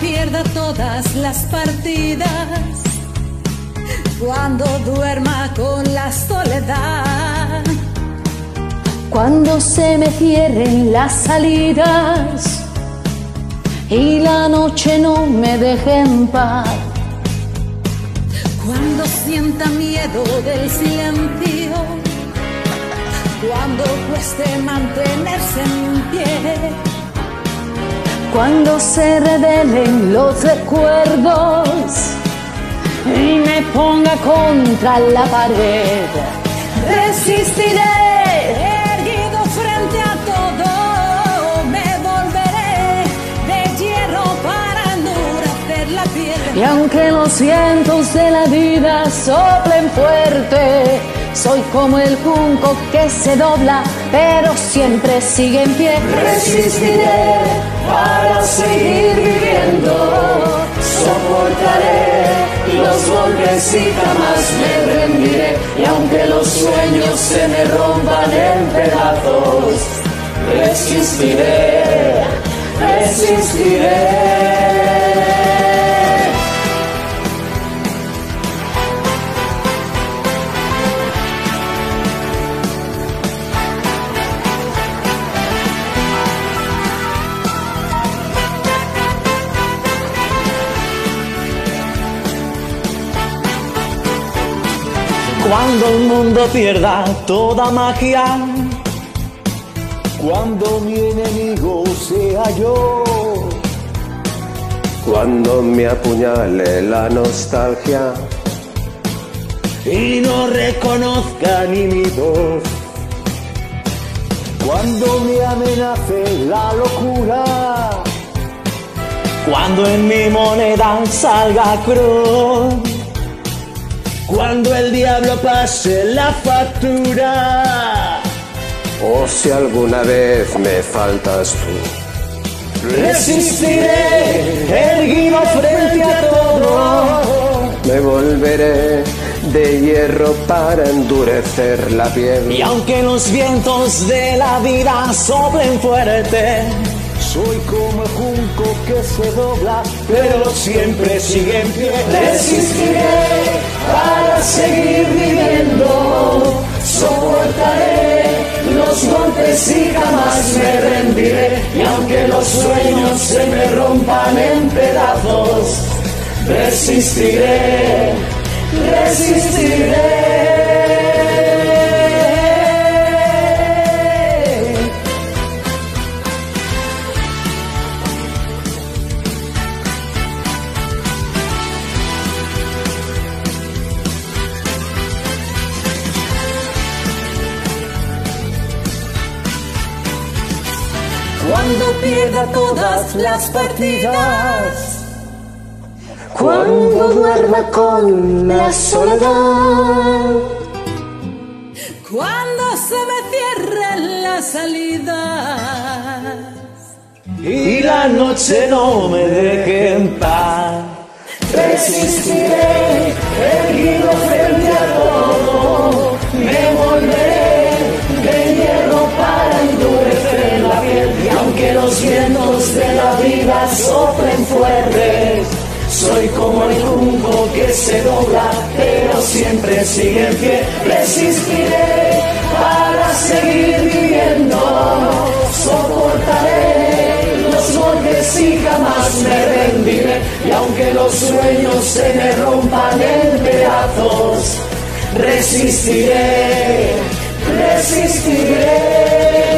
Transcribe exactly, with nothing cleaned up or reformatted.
pierda todas las partidas, cuando duerma con la soledad, cuando se me cierren las salidas y la noche no me deje en paz, cuando sienta miedo del silencio, cuando cueste mantenerse en pie, cuando se revelen los recuerdos y me ponga contra la pared, resistiré, erguido frente a todo, me volveré de hierro para endurecer la piel. Y aunque los vientos de la vida soplen fuerte, soy como el junco que se dobla, pero siempre sigue en pie. Resistiré para seguir viviendo, soportaré los golpes y jamás me rendiré. Y aunque los sueños se me rompan en pedazos, resistiré, resistiré. Cuando el mundo pierda toda magia, cuando mi enemigo sea yo, cuando me apuñale la nostalgia y no reconozca ni mi voz, cuando me amenace la locura, cuando en mi moneda salga cruz, cuando el diablo pase la factura, o si alguna vez me faltas tú, resistiré, erguido frente a todo, me volveré de hierro para endurecer la piel. Y aunque los vientos de la vida soplen fuerte, soy como el junco que se dobla, pero siempre sigue en pie. Resistiré para seguir viviendo, soportaré los golpes y jamás me rendiré. Y aunque los sueños se me rompan en pedazos, resistiré, resistiré. cuando pierda todas las partidas, cuando duerma con la soledad, cuando se me cierren las salidas y la noche no me deje en paz, resistiré, erguido frente a todo, me volveré de hierro para endurecer la piel. Y aunque los vientos de la vida soplen fuertes, soy como el junco que se dobla, pero siempre sigue en pie. Resistiré para seguir viviendo, soportaré los golpes y jamás me rendiré. Y aunque los sueños se me rompan en pedazos, resistiré, resistiré.